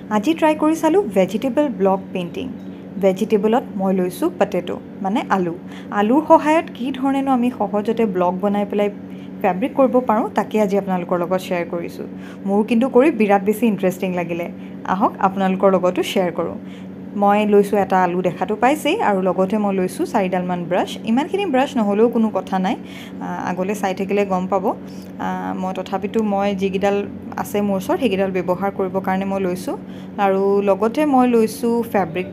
আজি ট্ৰাই কৰি চালোঁ ভেজিটেবল ব্লক পেইণ্টিং। ভেজিটেবলত মই লৈছোঁ পটেটো মানে আলুৰ সহায়ত কি ধৰণেনো আমি সহজতে ব্লক বনাই পেলাই ফেব্ৰিক কৰিব পাৰোঁ তাকে আজি আপোনালোকৰ লগত শ্বেয়াৰ কৰিছোঁ। মোৰ কিন্তু কৰি বিৰাট বেছি ইণ্টাৰেষ্টিং লাগিলে। আহক আপোনালোকৰ লগতো শ্বেয়াৰ কৰোঁ। মই লৈছোঁ এটা আলু দেখাটো পাইছেই আৰু লগতে মই লৈছোঁ 4ডালমান ব্ৰাছ। ইমানখিনি ব্ৰাছ নহ'লেও কোনো কথা নাই, আগলৈ চাই থাকিলে গম পাব। মই তথাপিতো যিকেইডাল আছে মোৰ ওচৰত সেইকেইডাল ব্যৱহাৰ কৰিবৰ কাৰণে মই লৈছোঁ। আৰু লগতে মই লৈছোঁ ফেব্ৰিক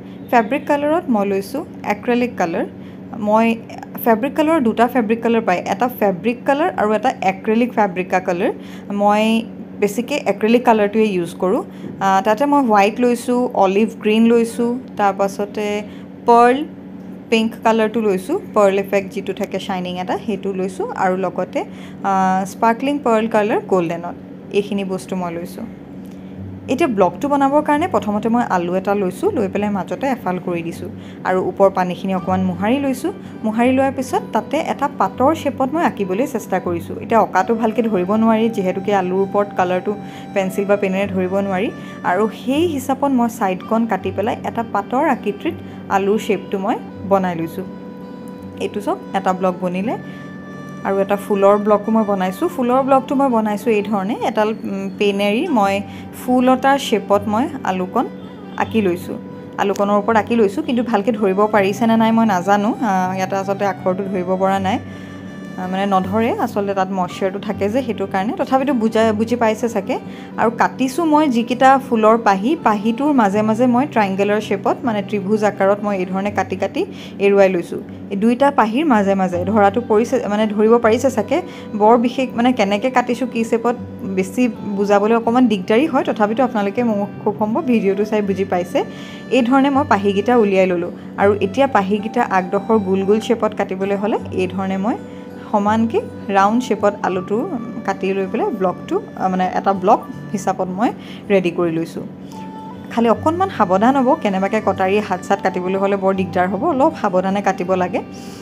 কালাৰত মই লৈছোঁ এক্ৰেলিক কালাৰ। মই ফেব্ৰিক কালাৰৰ দুটা ফেব্ৰিক কালাৰ পায়, এটা ফেব্ৰিক কালাৰ আৰু এটা এক্ৰেলিক ফেব্ৰিকা কালাৰ। মই বেছিকৈ এক্ৰেলিক কালাৰটোৱে ইউজ কৰোঁ। তাতে মই হোৱাইট লৈছোঁ, অলিভ গ্ৰীণ লৈছোঁ, তাৰপাছতে পাৰ্ল পিংক কালাৰটো লৈছোঁ, পাৰ্ল এফেক্ট যিটো থাকে শ্বাইনিং এটা সেইটো লৈছোঁ, আৰু লগতে স্পাৰ্কলিং পাৰ্ল কালাৰ গ'ল্ডেনত। এইখিনি বস্তু মই লৈছোঁ। এতিয়া ব্লকটো বনাবৰ কাৰণে প্ৰথমতে মই আলু এটা লৈছোঁ, লৈ পেলাই মাজতে এফাল কৰি দিছোঁ আৰু ওপৰ পানীখিনি অকণমান মোহাৰি লৈছোঁ। মোহাৰি লোৱাৰ পিছত তাতে এটা পাতৰ শ্বেপত মই আঁকিবলৈ চেষ্টা কৰিছোঁ। এতিয়া অঁকাটো ভালকৈ ধৰিব নোৱাৰি, যিহেতুকে আলুৰ ওপৰত কালাৰটো পেঞ্চিল বা পেনেৰে ধৰিব নোৱাৰি, আৰু সেই হিচাপত মই ছাইডকণ কাটি পেলাই এটা পাতৰ আকৃতিত আলুৰ শ্বেপটো মই বনাই লৈছোঁ। এইটো চাওক, এটা ব্লক বনিলে। আৰু এটা ফুলৰ ব্লকো মই বনাইছোঁ। ফুলৰ ব্লকটো মই বনাইছোঁ এই ধৰণে, এডাল পেনেৰি মই ফুল এটাৰ শ্বেপত মই আলুকণ আঁকি লৈছোঁ। আলুকণৰ ওপৰত আঁকি লৈছোঁ, কিন্তু ভালকৈ ধৰিব পাৰিছেনে নাই মই নাজানো। ইয়াতে আচলতে আখৰটো ধৰিব পৰা নাই, মানে নধৰে আচলতে, তাত মইশ্চাৰটো থাকে যে সেইটো কাৰণে। তথাপিতো বুজি পাইছে চাগে। আৰু কাটিছোঁ মই যিকেইটা ফুলৰ পাহিটোৰ মাজে মাজে মই ট্ৰাইংগেলৰ শ্বেপত মানে ত্ৰিভুজ আকাৰত মই এই ধৰণে কাটি এৰুৱাই লৈছোঁ। এই দুইটা পাহিৰ মাজে মাজে ধৰাটো পৰিছে, মানে ধৰিব পাৰিছে চাগে। বৰ বিশেষ মানে কেনেকৈ কাটিছোঁ কি শ্বেপত বেছি বুজাবলৈ অকণমান দিগদাৰী হয়, তথাপিতো আপোনালোকে মোক খুব সম্ভৱ ভিডিঅ'টো চাই বুজি পাইছে। এই ধৰণে মই পাহিকেইটা উলিয়াই ল'লোঁ। আৰু এতিয়া পাহিকেইটা আগডোখৰ গোল গোল শ্বেপত কাটিবলৈ হ'লে এই ধৰণে মই সমানকৈ ৰাউণ্ড শ্বেপত আলুটো কাটি লৈ পেলাই ব্লকটো মানে এটা ব্লক হিচাপত মই ৰেডি কৰি লৈছোঁ। খালি অকণমান সাৱধান হ'ব, কেনেবাকৈ কটাৰী হাত কাটিবলৈ হ'লে বৰ দিগদাৰ হ'ব, অলপ সাৱধানে কাটিব লাগে।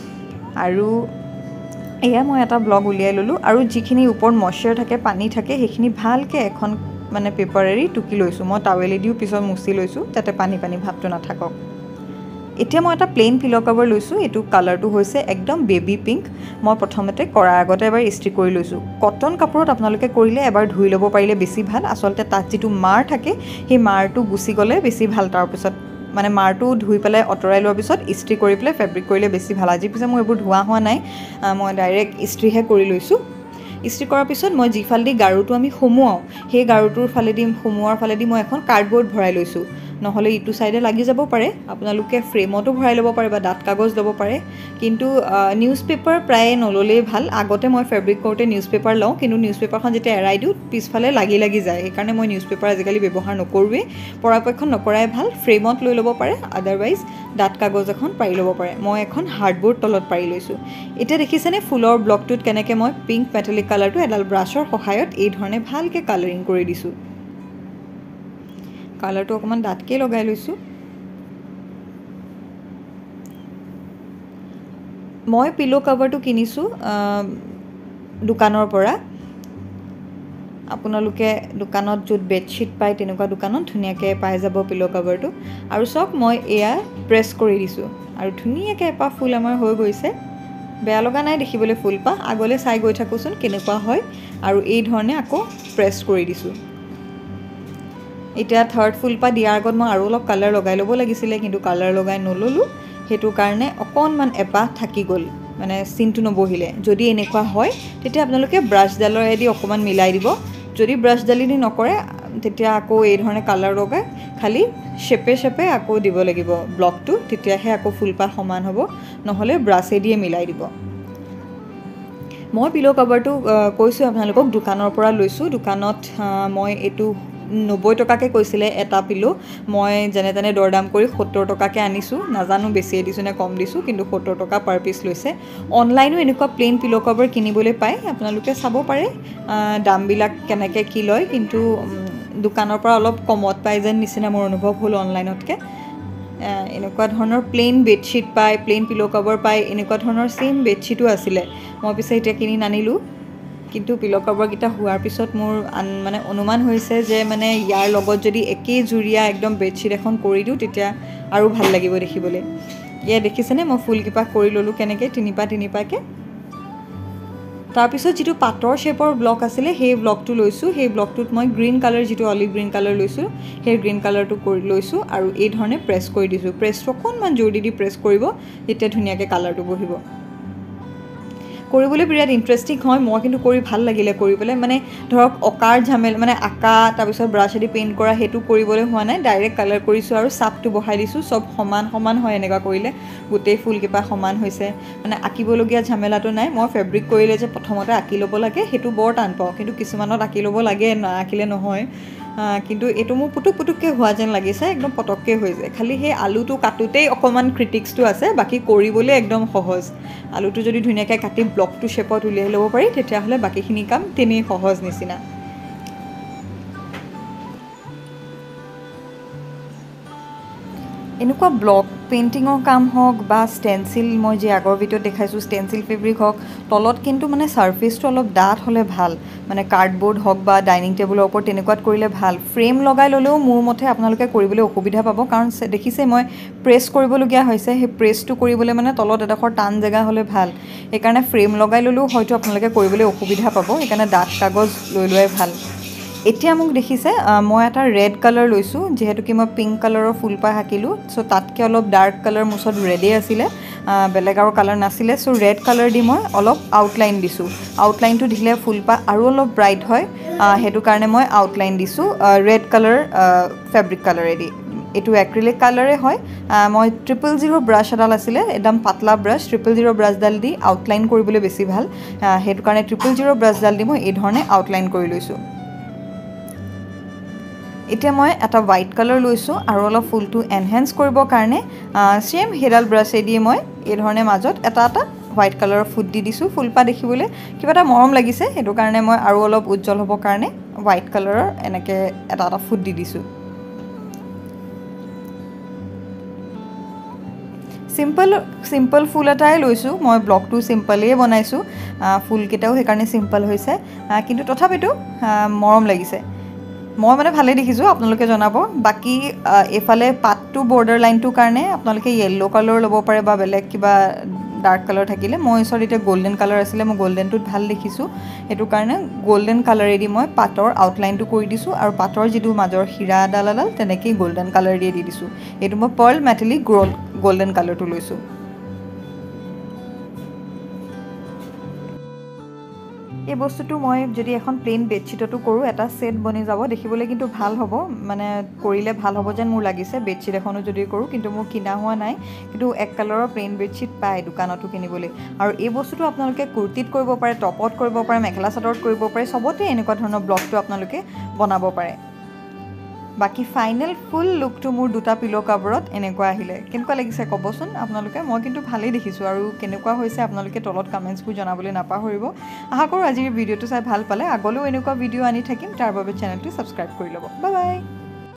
আৰু এয়া মই এটা ব্লক উলিয়াই ল'লোঁ, আৰু যিখিনি ওপৰত মইশ্চাৰ থাকে, পানী থাকে, সেইখিনি ভালকৈ এখন মানে পেপাৰেৰে টুকি লৈছোঁ। মই টাৱেলেদিও পিছত মুচি লৈছোঁ, যাতে পানী ভাৱটো নাথাকক। এতিয়া মই এটা প্লেইন পিল' কভাৰ লৈছোঁ। এইটো কালাৰটো হৈছে একদম বেবী পিংক। মই প্ৰথমতে কৰাৰ আগতে এবাৰ ইস্ত্ৰি কৰি লৈছোঁ। কটন কাপোৰত আপোনালোকে কৰিলে এবাৰ ধুই ল'ব পাৰিলে বেছি ভাল। আচলতে তাত যিটো মাৰ থাকে সেই মাৰটো গুচি গ'লে বেছি ভাল। তাৰপিছত মানে মাৰটো ধুই পেলাই আঁতৰাই লোৱাৰ পিছত ইস্ত্ৰি কৰি পেলাই ফেব্ৰিক কৰিলে বেছি ভাল। আজি পিছে মোৰ এইবোৰ ধোৱা হোৱা নাই, মই ডাইৰেক্ট ইস্ত্ৰিহে কৰি লৈছোঁ। ইস্ত্ৰি কৰাৰ পিছত মই যিফালেদি গাৰুটো আমি সুমুৱাওঁ, সেই গাৰুটোৰ সুমুৱাৰ ফালেদি মই এখন কাৰ্ডবৰ্ড ভৰাই লৈছোঁ। নহ'লে ইটো ছাইডে লাগি যাব পাৰে। আপোনালোকে ফ্ৰেমতো ভৰাই ল'ব পাৰে বা ডাঠ কাগজ ল'ব পাৰে, কিন্তু নিউজ পেপাৰ প্ৰায়ে নল'লেই ভাল। আগতে মই ফেব্ৰিক কৰোঁতে নিউজ পেপাৰ লওঁ, কিন্তু নিউজ পেপাৰখন যেতিয়া এৰাই দিওঁ পিছফালে লাগি যায়। সেইকাৰণে মই নিউজ পেপাৰ আজিকালি ব্যৱহাৰ নকৰোঁৱেই, পৰাপক্ষত নকৰাই ভাল। ফ্ৰেমত লৈ ল'ব পাৰে, আদাৰৱাইজ ডাঠ কাগজ এখন পাৰি ল'ব পাৰে। মই এখন হাৰ্ডবৰ্ড তলত পাৰি লৈছোঁ। এতিয়া দেখিছেনে ফুলৰ ব্লকটোত কেনেকৈ মই পিংক মেটালিক কালাৰটো এডাল ব্ৰাছৰ সহায়ত এই ধৰণে ভালকৈ কালাৰিং কৰি দিছোঁ। কালাৰটো অকণমান ডাঠকৈ লগাই লৈছোঁ। মই পিল' কভাৰটো কিনিছোঁ দোকানৰ পৰা। আপোনালোকে দোকানত য'ত বেডশ্বীট পায় তেনেকুৱা দোকানত ধুনীয়াকৈ পাই যাব পিল' কভাৰটো। আৰু চাওক, মই এয়া প্ৰেছ কৰি দিছোঁ আৰু ধুনীয়াকৈ এপাহ ফুল আমাৰ হৈ গৈছে। বেয়া লগা নাই দেখিবলৈ ফুলপাহ। আগলৈ চাই গৈ থাকোঁচোন কেনেকুৱা হয়। আৰু এই ধৰণে আকৌ প্ৰেছ কৰি দিছোঁ। এতিয়া থাৰ্ড ফুলপাহ দিয়াৰ আগত মই আৰু অলপ কালাৰ লগাই ল'ব লাগিছিলে, কিন্তু কালাৰ লগাই নল'লোঁ। সেইটো কাৰণে অকণমান এপাহ থাকি গ'ল, মানে চিনটো নবহিলে। যদি এনেকুৱা হয় তেতিয়া আপোনালোকে ব্ৰাছডালেদি অকণমান মিলাই দিব। যদি ব্ৰাছডালেদি নকৰে তেতিয়া আকৌ এই ধৰণে কালাৰ লগাই খালি শ্বেপে আকৌ দিব লাগিব ব্লকটো, তেতিয়াহে আকৌ ফুলপাহ সমান হ'ব, নহ'লে ব্ৰাছেদিয়ে মিলাই দিব। মই পিল' কভাৰটো কৈছোঁ আপোনালোকক দোকানৰ পৰা লৈছোঁ। দোকানত মই এইটো 90 টকাকৈ কৈছিলে এটা পিল'। মই যেনে তেনে দৰদাম কৰি 70 টকাকৈ আনিছোঁ। নাজানো বেছিয়ে দিছোঁ নে কম দিছোঁ, কিন্তু 70 টকা পাৰ পিচ লৈছে। অনলাইনো এনেকুৱা প্লেইন পিল' কভাৰ কিনিবলৈ পায়, আপোনালোকে চাব পাৰে দামবিলাক কেনেকৈ কি লয়। কিন্তু দোকানৰ পৰা অলপ কমত পাই যেন নিচিনা মোৰ অনুভৱ হ'ল অনলাইনতকৈ। এনেকুৱা ধৰণৰ প্লেইন বেডশ্বীট পায়, প্লেইন পিল' কভাৰ পায়, এনেকুৱা ধৰণৰ ছেইম বেডশ্বীটো আছিলে। মই পিছে এতিয়া কিনি নানিলোঁ। কিন্তু পিলো কভাৰকেইটা হোৱাৰ পিছত মোৰ মানে অনুমান হৈছে যে মানে ইয়াৰ লগত যদি একেই জুৰীয়া একদম বেডশ্বীট এখন কৰি দিওঁ তেতিয়া আৰু ভাল লাগিব দেখিবলৈ ইয়াত দেখিছেনে মই ফুলকিপা কৰি ল'লোঁ কেনেকৈ তিনিপাকৈ তাৰপিছত যিটো পাতৰ শেপৰ ব্লক আছিলে সেই ব্লকটো লৈছোঁ সেই ব্লকটোত মই গ্ৰীণ কালাৰ যিটো অলিভ গ্ৰীণ কালাৰ লৈছোঁ সেই গ্ৰীণ কালাৰটো কৰি লৈছোঁ আৰু এই ধৰণে প্ৰেছ কৰি দিছোঁ প্ৰেছটো অকণমান জোৰ দি প্ৰেছ কৰিব তেতিয়া ধুনীয়াকৈ কালাৰটো বহিব কৰিবলৈ বিৰাট ইণ্টাৰেষ্টিং হয় মই কিন্তু কৰি ভাল লাগিলে কৰিবলৈ মানে ধৰক অকাৰ ঝামেল মানে আঁকা তাৰপিছত ব্ৰাছেদি পেইণ্ট কৰা সেইটো কৰিবলৈ হোৱা নাই ডাইৰেক্ট কালাৰ কৰিছোঁ আৰু চাপটো বহাই দিছোঁ চব সমান হয় এনেকুৱা কৰিলে গোটেই ফুলকেইপা সমান হৈছে মানে আঁকিবলগীয়া ঝামেলাটো নাই মই ফেব্ৰিক কৰিলে যে প্ৰথমতে আঁকি ল'ব লাগে সেইটো বৰ টান পাওঁ কিন্তু কিছুমানত আঁকি ল'ব লাগে নাআঁকিলে নহয় কিন্তু এইটো মোৰ পুটুককৈ হোৱা যেন লাগিছে একদম পটককৈ হৈ যায় খালি সেই আলুটো কাটোতেই অকণমান ক্ৰিটিক্সটো আছে বাকী কৰিবলৈ একদম সহজ আলুটো যদি ধুনীয়াকৈ কাটি ব্লকটো শেপত উলিয়াই ল'ব পাৰি তেতিয়াহ'লে বাকীখিনি কাম তেনেই সহজ নিচিনা এনেকুৱা ব্লক পেইণ্টিঙৰ কাম হওক বা ষ্টেনচিল মই যে আগৰ ভিডিঅ'ত দেখাইছোঁ ষ্টেনচিল ফেব্ৰিক হওক তলত কিন্তু মানে ছাৰ্ফেচটো অলপ ডাঠ হ'লে ভাল মানে কাৰ্ডবৰ্ড হওক বা ডাইনিং টেবুলৰ ওপৰত তেনেকুৱাত কৰিলে ভাল ফ্ৰেম লগাই ল'লেও মোৰ মতে আপোনালোকে কৰিবলৈ অসুবিধা পাব কাৰণ দেখিছে মই প্ৰেছ কৰিবলগীয়া হৈছে সেই প্ৰেছটো কৰিবলৈ মানে তলত এডোখৰ টান জেগা হ'লে ভাল সেইকাৰণে ফ্ৰেম লগাই ল'লেও হয়তো আপোনালোকে কৰিবলৈ অসুবিধা পাব সেইকাৰণে ডাঠ কাগজ লৈ লোৱাই ভাল এতিয়া মোক দেখিছে মই এটা ৰেড কালাৰ লৈছোঁ যেহেতুকে মই পিংক কালাৰৰ ফুলপাহ আঁকিলোঁ চ' তাতকৈ অলপ ডাৰ্ক কালাৰ মোৰ ওচৰত ৰেডেই আছিলে বেলেগ আৰু কালাৰ নাছিলে চ' ৰেড কালাৰ দি মই অলপ আউটলাইন দিছোঁ আউটলাইনটো দিলে ফুলপাহ আৰু অলপ ব্ৰাইট হয় সেইটো কাৰণে মই আউটলাইন দিছোঁ ৰেড কালাৰ ফেব্ৰিক কালাৰেদি এইটো এক্ৰিলিক কালাৰে হয় মই 000 ব্ৰাছ এডাল আছিলে একদম পাতলা ব্ৰাছ 000 ব্ৰাছডাল দি আউটলাইন কৰিবলৈ বেছি ভাল সেইটো কাৰণে 000 ব্ৰাছডাল দি মই এই ধৰণে আউটলাইন কৰি লৈছোঁ এতিয়া মই এটা হোৱাইট কালাৰ লৈছোঁ আৰু অলপ ফুলটো এনহেন্স কৰিবৰ কাৰণে সেম হেডাল ব্ৰাছেদি মই এই ধৰণে মাজত এটা হোৱাইট কালাৰৰ ফুট দি দিছোঁ ফুলপাহ দেখিবলৈ কিবা এটা মৰম লাগিছে সেইটো কাৰণে মই আৰু অলপ উজ্জ্বল হ'বৰ কাৰণে হোৱাইট কালাৰৰ এনেকৈ এটা ফুট দি দিছোঁ সিম্পল ফুল এটাই লৈছোঁ মই ব্লকটো সিম্পলেই বনাইছোঁ ফুলকেইটাও সেইকাৰণে সিম্পল হৈছে কিন্তু তথাপিতো মৰম লাগিছে মই মানে ভালেই দেখিছোঁ আপোনালোকে জনাব বাকী এফালে পাতটো বৰ্ডাৰ লাইনটোৰ কাৰণে আপোনালোকে য়েল্লো কালাৰ ল'ব পাৰে বা বেলেগ কিবা ডাৰ্ক কালাৰ থাকিলে মই ওচৰত এতিয়া গল্ডেন কালাৰ আছিলে মই গল্ডেনটোত ভাল দেখিছোঁ সেইটো কাৰণে গল্ডেন কালাৰেদি মই পাতৰ আউটলাইনটো কৰি দিছোঁ আৰু পাতৰ যিটো মাজৰ হীৰাডাল তেনেকেই গল্ডেন কালাৰ দি দিছোঁ এইটো মই পাৰ্ল মেটেলিক গল্ডেন কালাৰটো লৈছোঁ এই বস্তুটো মই যদি এখন প্লেইন বেডশ্বীটতো কৰোঁ এটা সেট বনি যাব দেখিবলৈ কিন্তু ভাল হ'ব মানে কৰিলে ভাল হ'ব যেন মোৰ লাগিছে বেডশ্বীট এখনো যদি কৰোঁ কিন্তু মোৰ কিনা হোৱা নাই কিন্তু এক কালাৰৰ প্লেইন বেডশ্বীট পায় দোকানতো কিনিবলৈ আৰু এই বস্তুটো আপোনালোকে কুৰ্তিত কৰিব পাৰে টপত কৰিব পাৰে মেখেলা চাদৰত কৰিব পাৰে চবতে এনেকুৱা ধৰণৰ ব্লকটো আপোনালোকে বনাব পাৰে বাকি ফাইনেল ফুল লুকটো মোৰ দুটা পিলো কভাৰত এনেকুৱা আহিলে কেনেকুৱা লাগিছে ক'বচোন আপোনালোকে মই কিন্তু ভালেই দেখিছোঁ আৰু কেনেকুৱা হৈছে আপোনালোকে তলত কমেণ্টছবোৰ জনাবলৈ নাপাহৰিব আশা কৰোঁ আজিৰ ভিডিঅ'টো চাই ভাল পালে আগলৈও এনেকুৱা ভিডিঅ' আনি থাকিম তাৰ বাবে চেনেলটো ছাবস্ক্ৰাইব কৰি ল'ব বাই বাই